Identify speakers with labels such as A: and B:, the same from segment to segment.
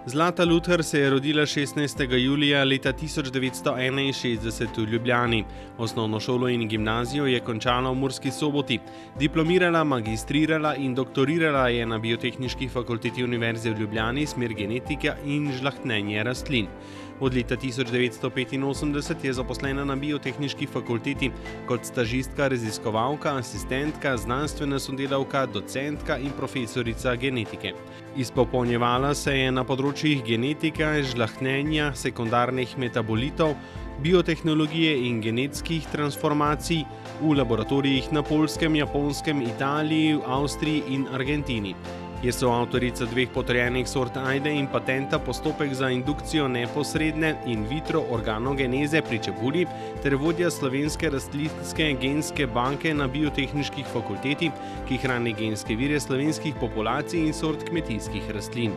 A: Zlata Lutar se je rodila 16. julija leta 1961 v Ljubljani. Osnovno šolo in gimnazijo je končala v Murski Soboti. Diplomirala, magistrirala in doktorirala je na Biotehniški fakulteti Univerze v Ljubljani, smer genetika in žlahtnjenje rastlin. Od leta 1985 je zaposlena na Biotehniški fakulteti kot stažistka, raziskovalka, asistentka, znanstvena sodelavka, docentka in profesorica genetike. Izpopolnjevala se je na področjih genetika, žlahtnjenja, sekundarnih metabolitov, biotehnologije in genetskih transformacij v laboratorijih na Poljskem, Japonskem, Italiji, Avstriji in Argentini. Je soavtorica 2 potrjenih sort ajde in patenta postopek za indukcijo neposredne in vitro organogeneze pri čebuli ter vodja Slovenske rastlinske genske banke na Biotehniški fakulteti, ki hrani genske vire slovenskih populacij in sort kmetijskih rastlin.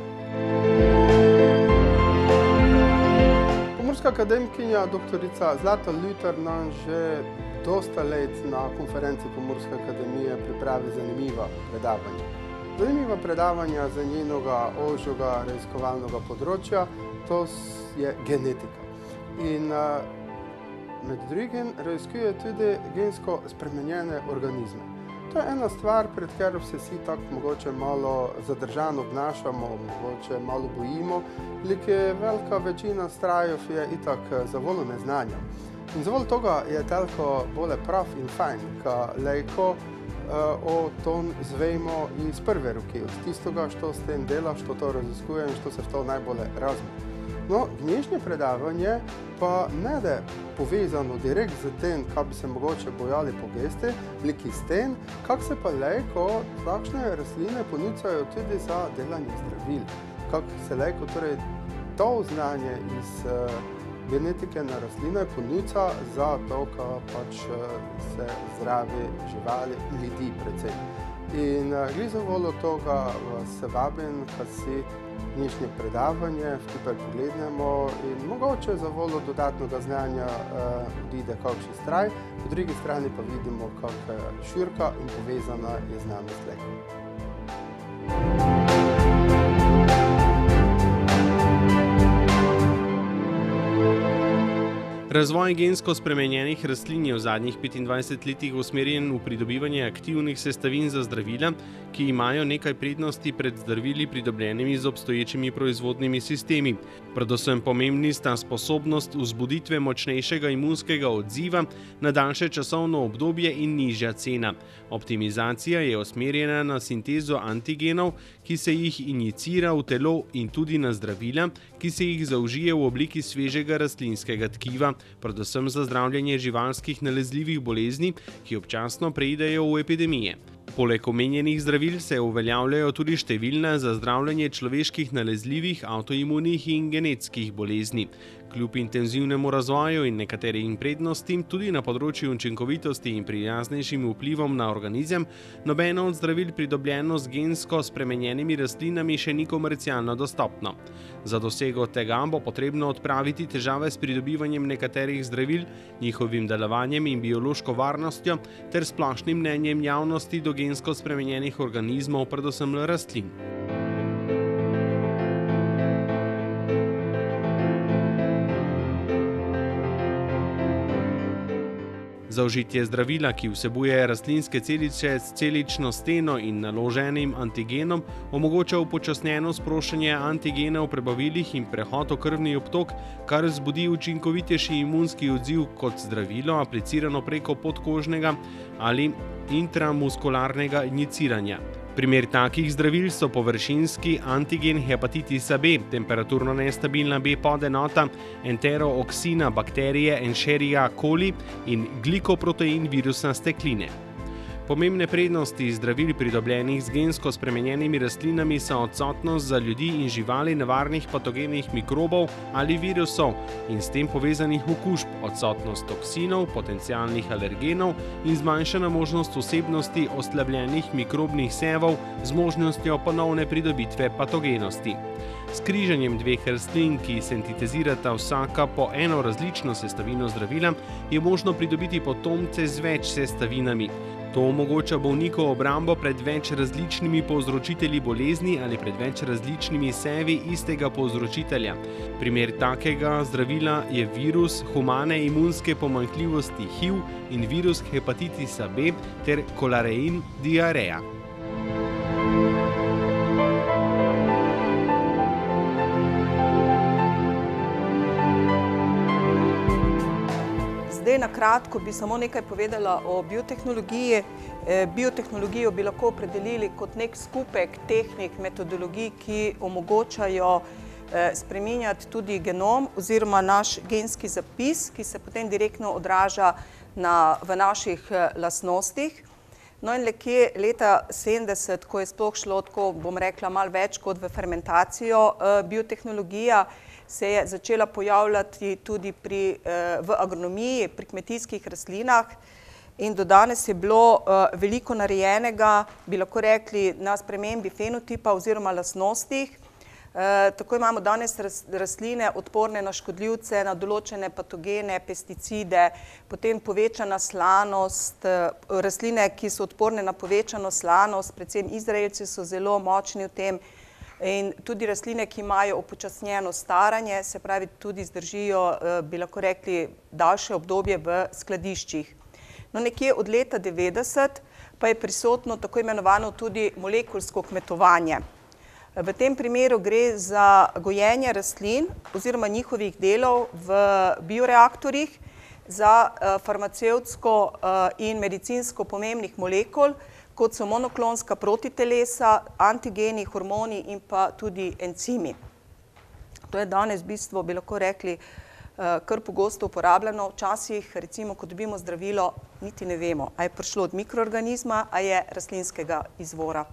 B: Pomurska akademkinja doktorica Zlata Lutar nam že dosta let na konferenci Pomurske akademije pripravi zanimiva predavanja. Zanimiva predavanja za njenega ožjega raziskovalnega področja, to je genetika. In med drugim raziskuje tudi gensko spremenjene organizme. To je ena stvar, pred katero se vsi tako mogoče malo zadržano obnašamo, mogoče malo bojimo, je velika večina strajev je itak zavoljo neznanja. In zavoljo toga je toliko bolj prav in fajn, ka lejko o tom zvemo iz prve roke, od tistega, što s tem dela, što to raziskuje in što se v to najbolje razume. No, dnešnje predavanje pa ne da povezano direkt z tem, kaj bi se mogoče bojali pogesti, s tem, kako se pa lejko takšne rastline ponucajo tudi za delanje zdravil. Kako se lejko torej to znanje iz genetike na rastline ponuca za to, kaj pač se zdravi živali, ljudi predvsem. In glede zavoljo toga vas vabim, kad si dnešnje predavanje skupaj pogledamo in mogoče zavoljo dodatnega znanja odide kakšen straj, po drugi strani pa vidimo, kako širka in povezana je znanost lejko.
A: Razvoj gensko spremenjenih rastlin je v zadnjih 25 letih usmerjen v pridobivanje aktivnih sestavin za zdravila, ki imajo nekaj prednosti pred zdravili pridobljenimi z obstoječimi proizvodnimi sistemi. Predvsem pomembni sta sposobnost vzbuditve močnejšega imunskega odziva na daljše časovno obdobje in nižja cena. Optimizacija je usmerjena na sintezo antigenov, ki se jih injicira v telo, in tudi na zdravila, ki se jih zaužije v obliki svežega rastlinskega tkiva, predvsem za zdravljenje živalskih nalezljivih bolezni, ki občasno preidejo v epidemije. Poleg omenjenih zdravil se uveljavljajo tudi številna za zdravljenje človeških nalezljivih, avtoimunih in genetskih bolezni. Kljub intenzivnemu razvoju in nekaterim prednostim, tudi na področju učinkovitosti in prijaznejšim vplivom na organizem, nobeno od zdravil pridobljeno z gensko spremenjenimi rastlinami še ni komercialno dostopno. Za dosego tega bo potrebno odpraviti težave s pridobivanjem nekaterih zdravil, njihovim delovanjem in biološko varnostjo ter splošnim mnenjem javnosti do gensko spremenjenih organizmov, predvsem rastlin. Zaužitje zdravila, ki vsebuje rastlinske celice s celično steno in naloženim antigenom, omogoča upočasnjeno sproščanje antigena v prebavilih in prehod v krvni obtok, kar vzbudi učinkovitejši imunski odziv kot zdravilo, aplicirano preko podkožnega ali intramuskularnega injiciranja. Primer takih zdravil so površinski antigen hepatitisa B, temperaturno nestabilna B podenota enterooksina bakterije Escherichia coli in glikoprotein virusa stekline. Pomembne prednosti zdravil pridobljenih z gensko spremenjenimi rastlinami so odsotnost za ljudi in živali nevarnih patogenih mikrobov ali virusov in s tem povezanih okužb, odsotnost toksinov, potencialnih alergenov in zmanjšana možnost vsebnosti oslabljenih mikrobnih sevov z možnostjo ponovne pridobitve patogenosti. S križanjem dveh rastlin, ki sintetizirata vsaka po eno različno sestavino zdravila, je možno pridobiti potomce z več sestavinami. To omogoča bolniku obrambo pred več različnimi povzročitelji bolezni ali pred več različnimi sevi istega povzročitelja. Primer takega zdravila je virus humane imunske pomanjkljivosti HIV in virus hepatitisa B ter kolarein diareja.
C: Zdaj, na kratko bi samo nekaj povedala o biotehnologiji. Biotehnologijo bi lahko opredelili kot nek skupek tehnik, metodologij, ki omogočajo spreminjati tudi genom oziroma naš genski zapis, ki se potem direktno odraža v naših lastnostih. No in nekje leta 70, ko je sploh šlo tako, bom rekla, malo več kot v fermentacijo biotehnologija, se je začela pojavljati tudi v agronomiji, pri kmetijskih rastlinah in do danes je bilo veliko narejenega, bi lahko rekli, na spremembi fenotipa oziroma lastnostih. Tako imamo danes rastline odporne na škodljivce, na določene patogene, pesticide, potem povečana slanost, rastline, ki so odporne na povečano slanost, predvsem Izraelci so zelo močni v tem, in tudi rastline, ki imajo upočasnjeno staranje, se pravi tudi zdržijo, bi lahko rekli, daljše obdobje v skladiščih. No, nekje od leta 90 pa je prisotno tako imenovano tudi molekulsko kmetovanje. V tem primeru gre za gojenje rastlin oziroma njihovih delov v bioreaktorjih za farmacevtsko in medicinsko pomembnih molekul, kot so monoklonska protitelesa, antigeni, hormoni in pa tudi encimi. To je danes v bistvu, bi lahko rekli, kar pogosto uporabljeno. Včasih, recimo, ko dobimo zdravilo, niti ne vemo, a je prišlo od mikroorganizma, a je rastlinskega izvora.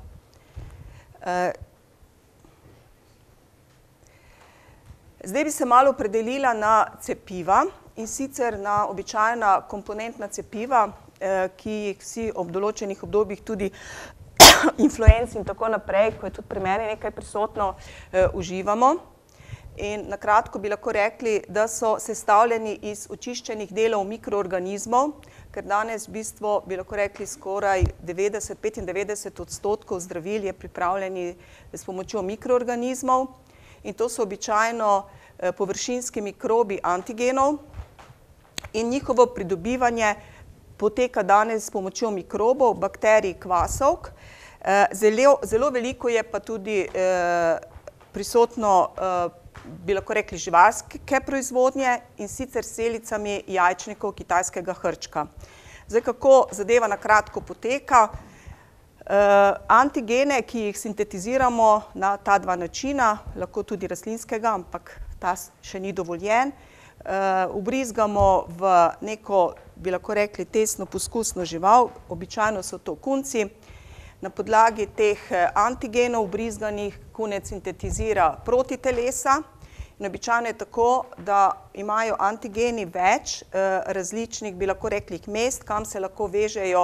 C: Zdaj bi se malo opredelila na cepiva in sicer na običajna komponentna cepiva, ki jih vsi ob določenih obdobjih tudi influenci in tako naprej, ko je tudi pri meni nekaj prisotno, uživamo. In na kratko bi lahko rekli, da so sestavljeni iz očiščenih delov mikroorganizmov, ker danes v bistvu bi lahko rekli skoraj 90–95% zdravil je pripravljeni s pomočjo mikroorganizmov. In to so običajno površinski mikrobi antigenov in njihovo pridobivanje poteka danes s pomočjo mikrobov, bakterij, kvasovk. Zelo veliko je pa tudi prisotno, bi lahko rekli, živalske proizvodnje in sicer s celicami jajčnikov kitajskega hrčka. Zdaj, kako zadeva na kratko poteka? Antigene, ki jih sintetiziramo na ta dva načina, lahko tudi rastlinskega, ampak ta še ni dovoljen, ubrizgamo v neko, bi lahko rekli, testno poskusno žival, običajno so to kunci. Na podlagi teh antigenov ubrizganih kunec sintetizira protitelesa in običajno je tako, da imajo antigeni več različnih, bi lahko rekli, mest, kam se lahko vežejo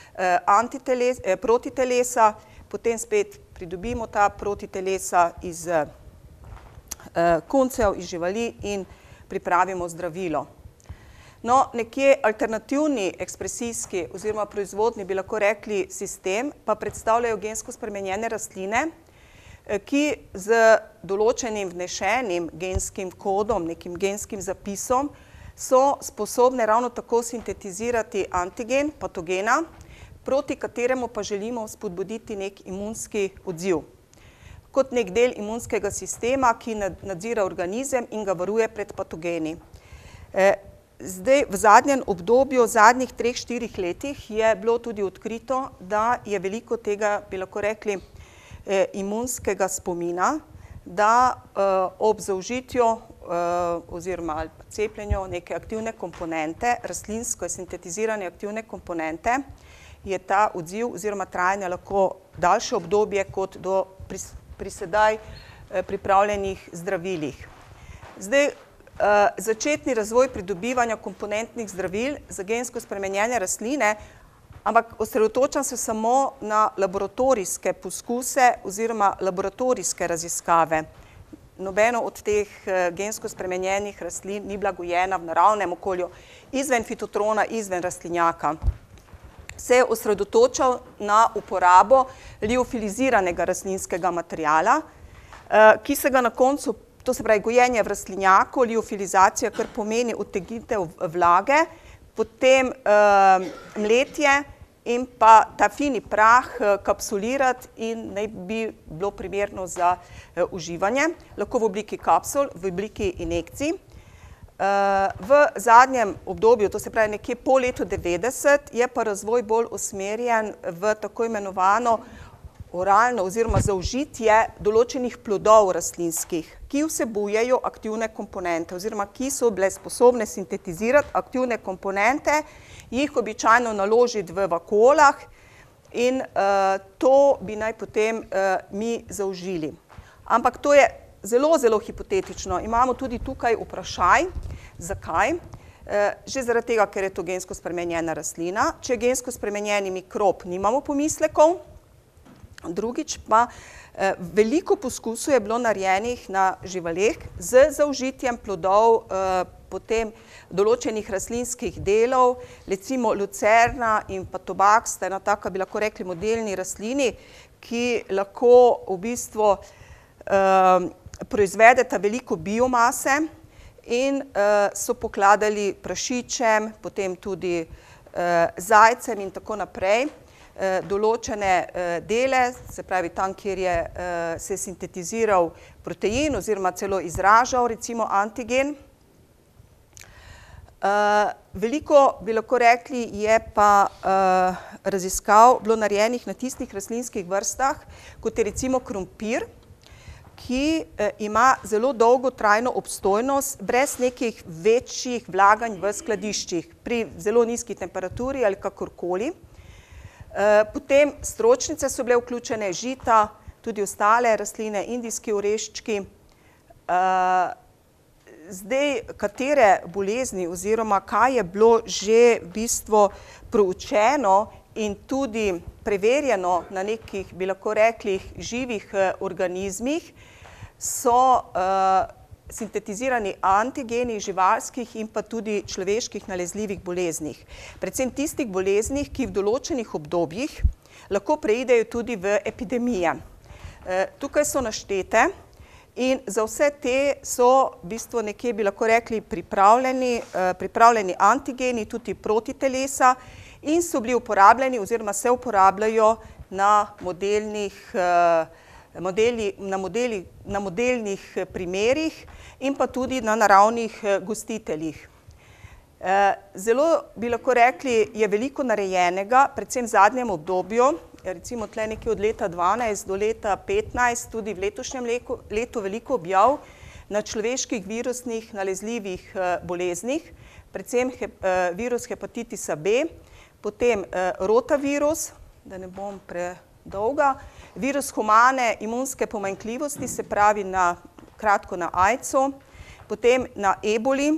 C: protitelesa, potem spet pridobimo ta protitelesa iz kuncev, iz živali in pripravimo zdravilo. No, nekje alternativni ekspresijski oziroma proizvodni, bi lahko rekli, sistem pa predstavljajo gensko spremenjene rastline, ki z določenim vnešenim genskim kodom, nekim genskim zapisom, so sposobne ravno tako sintetizirati antigen, patogena, proti kateremu pa želimo spodbuditi nek imunski odziv. Kot nek del imunskega sistema, ki nadzira organizem in ga varuje pred patogeni. Zdaj, v zadnjem obdobju, v zadnjih 3–4 letih je bilo tudi odkrito, da je veliko tega, bi lahko rekli, imunskega spomina, da ob zaužitju oziroma cepljenju neke aktivne komponente, rastlinsko sintetizirane aktivne komponente, je ta odziv oziroma trajanje lahko daljše obdobje kot pri sedaj pripravljenih zdravilih. Zdaj, začetni razvoj pridobivanja komponentnih zdravil za gensko spremenjene rastline, ampak osredotočam se samo na laboratorijske poskuse oziroma laboratorijske raziskave. Nobeno od teh gensko spremenjenih rastlin ni bila gojena v naravnem okolju, izven fitotrona, izven rastlinjaka. se je osredotočal na uporabo liofiliziranega rastlinskega materiala, ki se ga na koncu, to se pravi gojenje v rastlinjaku, liofilizacija, kar pomeni odtegnitev vlage, potem mletje in pa ta fini prah kapsulirati in naj bi bilo primerno za uživanje, lahko v obliki kapsul, v obliki injekcij. V zadnjem obdobju, to se pravi nekje po letu 90, je pa razvoj bolj usmerjen v tako imenovano oralno oziroma zaužitje določenih plodov rastlinskih, ki vsebujejo aktivne komponente oziroma ki so bile sposobne sintetizirati aktivne komponente, jih običajno naložiti v vakuolah in to bi naj potem mi zaužili. Ampak to je zelo, zelo hipotetično. Imamo tudi tukaj vprašaj, zakaj. Že zaradi tega, ker je to gensko spremenjena rastlina. Če je gensko spremenjeni mikrob, nimamo pomislekov. Drugič pa veliko poskusov je bilo narejenih na živaleh z zaužitjem plodov potem določenih rastlinskih delov, recimo lucerna in pa tobak sta ena taka, bi lahko rekli, modelni rastlini, ki lahko v bistvu proizvedeta veliko biomase in so pokladali prašičem, potem tudi zajcem in tako naprej, določene dele, se pravi tam, kjer je se sintetiziral protein oziroma celo izražal recimo antigen. Veliko, bi lahko rekli, je pa raziskav bilo narejenih na tistih rastlinskih vrstah, kot je recimo krompir, ki ima zelo dolgotrajno obstojnost brez nekih večjih vlaganj v skladiščih pri zelo nizki temperaturi ali kakorkoli. Potem stročnice so bile vključene, žita, tudi ostale rastline, indijski oreščki. Zdaj, katere bolezni oziroma kaj je bilo že v bistvu proučeno in tudi preverjeno na nekih, bi lahko rekli, živih organizmih, so sintetizirani antigeni živalskih in pa tudi človeških nalezljivih boleznih. Predvsem tistih boleznih, ki v določenih obdobjih lahko preidejo tudi v epidemije. Tukaj so naštete in za vse te so v bistvu nekje, bi lahko rekli, pripravljeni antigeni, tudi protitelesa in so bili uporabljeni oziroma se uporabljajo na modelnih primerih in pa tudi na naravnih gostiteljih. Zelo, bi lahko rekli, je veliko narejenega, predvsem v zadnjem obdobju, recimo tle nekje od leta 12 do leta 15, tudi v letošnjem letu veliko objav na človeških virusnih nalezljivih boleznih, predvsem virus hepatitisa B, potem rotavirus, da ne bom predolga, virus humane imunske pomanjkljivosti, se pravi kratko na AIDS-u, potem na eboli.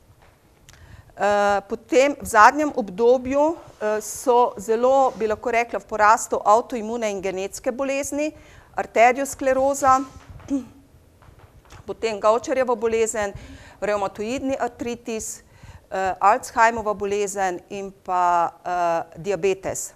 C: Potem v zadnjem obdobju so zelo, bi lahko rekla, v porastu avtoimune in genetske bolezni, arterioskleroza, potem Gaucherjeva bolezen, revmatoidni artritis, Alzheimerova bolezen in pa diabetes.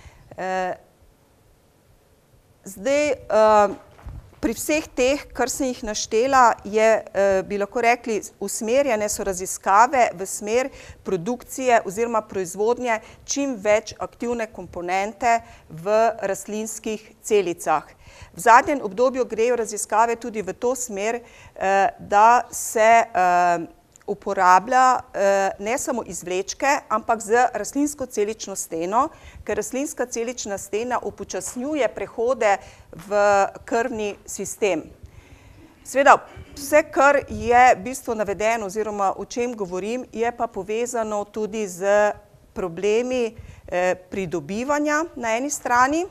C: Zdaj, pri vseh teh, kar sem jih naštela, bi lahko rekli, usmerjene so raziskave v smer produkcije oziroma proizvodnje čim več aktivne komponente v rastlinskih celicah. V zadnjem obdobju grejo raziskave tudi v to smer, da se uporablja ne samo izvlečke, ampak z rastlinsko celično steno, ker rastlinska celična stena upočasnjuje prehode v krvni sistem. Seveda, vse, kar je v bistvu navedeno oziroma o čem govorim, je pa povezano tudi z problemi pridobivanja na eni strani.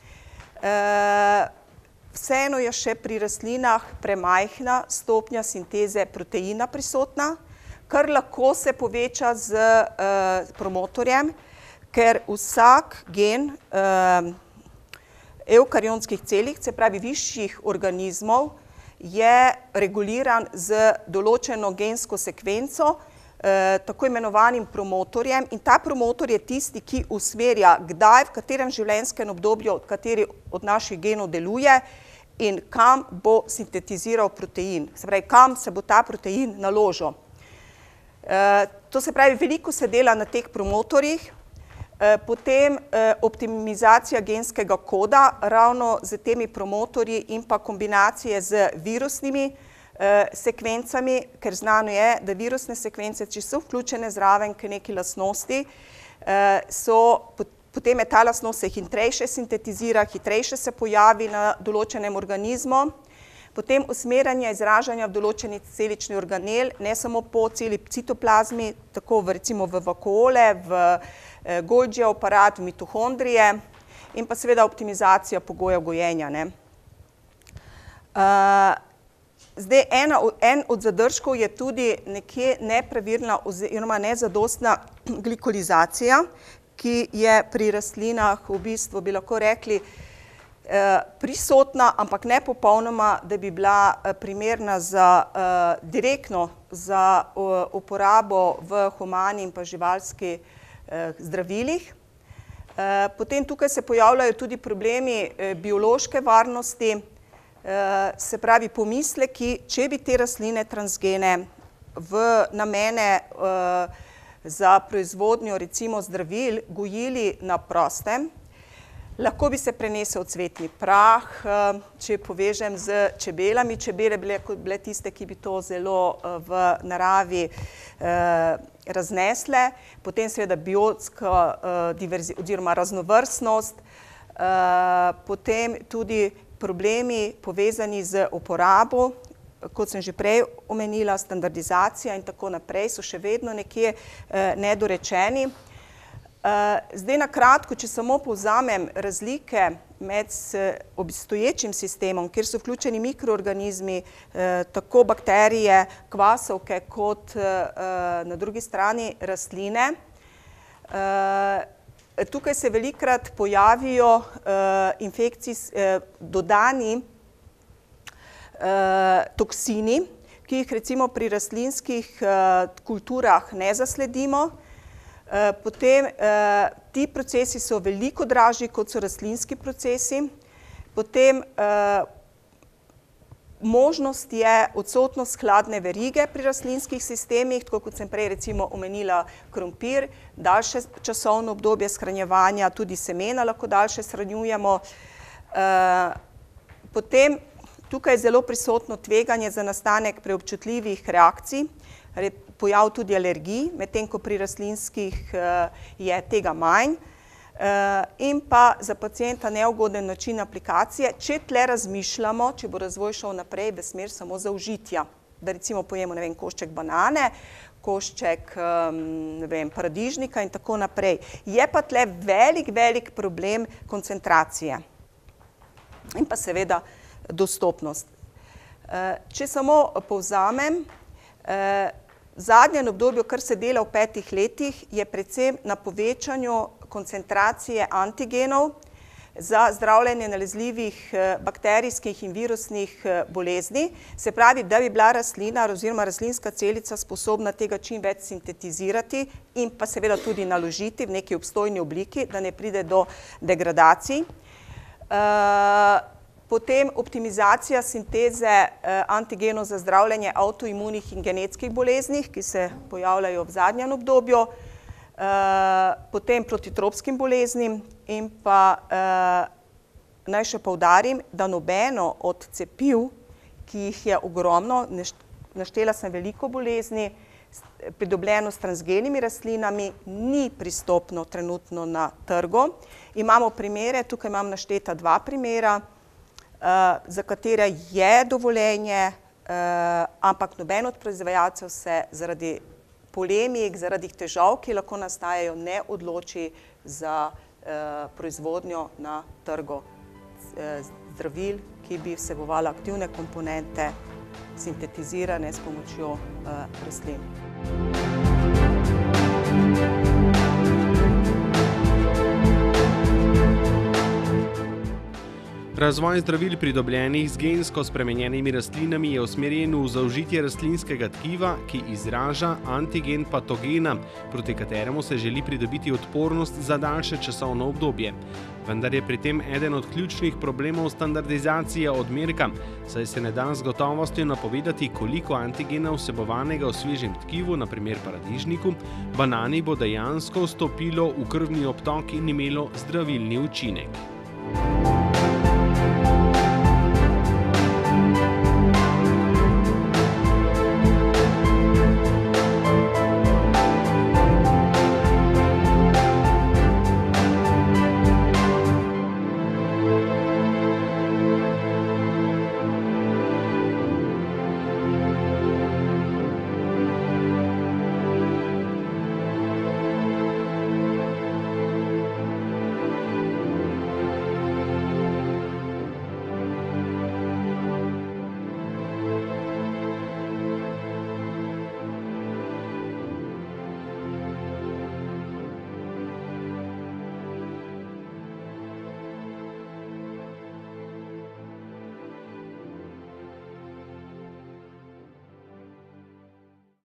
C: Vseeno je še pri rastlinah premajhna stopnja sinteze proteina prisotna, kar lahko se poveča z promotorjem, ker vsak gen eukarionskih celic, se pravi višjih organizmov, je reguliran z določeno gensko sekvenco, tako imenovanim promotorjem in ta promotor je tisti, ki usmerja, kdaj, v katerem življenjskem obdobju, kateri od naših genov deluje in kam bo sintetiziral protein. Se pravi, kam se bo ta protein naložil. To se pravi, veliko se dela na teh promotorjih, potem optimizacija genskega koda ravno z temi promotorji in pa kombinacije z virusnimi sekvencami, ker znano je, da virusne sekvence, če so vključene zraven k neki lastnosti, potem je ta lastnost se hitrejše sintetizira, hitrejše se pojavi na določenem organizmu. Potem usmerjanje izražanja v določeni celični organel, ne samo po celi citoplazmi, tako recimo v vakuole, v Golgijev aparat, v mitohondrije in pa seveda optimizacija pogojev gojenja. Zdaj, en od zadržkov je tudi nekje nepravilna oziroma nezadostna glikolizacija, ki je pri rastlinah v bistvu, bi lahko rekli, prisotna, ampak ne popolnoma, da bi bila primerna direktno za uporabo v humani in pa živalskih zdravilih. Potem tukaj se pojavljajo tudi problemi biološke varnosti, se pravi pomisleki, če bi te rastline transgene v namene za proizvodnjo recimo zdravil gojili na prostem, lahko bi se prenesel cvetni prah, če povežem z čebelami. Čebele bile tiste, ki bi to zelo v naravi raznesle. Potem seveda biotska oziroma raznovrstnost, potem tudi problemi povezani z uporabo, kot sem že prej omenila, standardizacija in tako naprej, so še vedno nekje nedorečeni. Zdaj na kratko, če samo povzamem razlike med obstoječim sistemom, kjer so vključeni mikroorganizmi, tako bakterije, kvasovke, kot na drugi strani rastline. Tukaj se velikokrat pojavijo dodani toksini, ki jih recimo pri rastlinskih kulturah ne zasledimo. Potem ti procesi so veliko dražji, kot so rastlinski procesi. Potem možnost je odsotnost hladne verige pri rastlinskih sistemih, tako kot sem prej recimo omenila krompir, daljše časovno obdobje shranjevanja, tudi semena lahko daljše shranjujemo. Potem tukaj je zelo prisotno tveganje za nastanek preobčutljivih reakcij, pojav tudi alergij, medtem ko pri rastlinskih je tega manj, in pa za pacienta neugoden način aplikacije, če tle razmišljamo, če bo razvoj šel naprej v smer samo zaužitja, da recimo pojemo, ne vem, košček banane, košček, ne vem, paradižnika in tako naprej. Je pa tle velik problem koncentracije in pa seveda dostopnost. Če samo povzamem, v zadnjem obdobju, kar se dela v 5 letih, je predvsem na povečanju koncentracije antigenov za zdravljenje nalezljivih bakterijskih in virusnih bolezni. Se pravi, da bi bila rastlina oziroma rastlinska celica sposobna tega čim več sintetizirati in pa seveda tudi naložiti v neki obstojni obliki, da ne pride do degradacij. Potem optimizacija sinteze antigenov za zdravljenje avtoimunih in genetskih boleznih, ki se pojavljajo v zadnjem obdobju, potem protitropskim boleznim in pa naj še poudarim, da nobeno od cepiv, ki jih je ogromno, naštela sem veliko bolezni, pridobljeno s transgenimi rastlinami, ni pristopno trenutno na trgu. Imamo primere, tukaj imam našteta 2 primera, za katere je dovoljenje, ampak noben od proizvajalcev se zaradi polemik, zaradi težav, ki lahko nastajajo, ne odloči za proizvodnjo na trgu zdravil, ki bi vsebovala aktivne komponente sintetizirane s pomočjo rastlin.
A: Razvoj zdravil pridobljenih z gensko spremenjenimi rastlinami je usmerjen v zaužitje rastlinskega tkiva, ki izraža antigen patogena, proti kateremu se želi pridobiti odpornost za daljše časovno obdobje. Vendar je pri tem eden od ključnih problemov standardizacija odmerka, saj se ne da z gotovostjo napovedati, koliko antigena vsebovanega v svežem tkivu, na primer paradižniku, banani bo dejansko vstopilo v krvni obtok in imelo zdravilni učinek.